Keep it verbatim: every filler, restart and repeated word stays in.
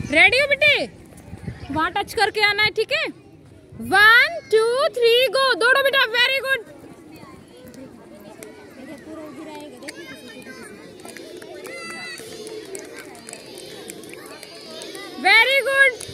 Ready हो बेटे? वहां टच करके आना है, ठीक है? One two three go. दौड़ो बेटा, वेरी गुड। Very good.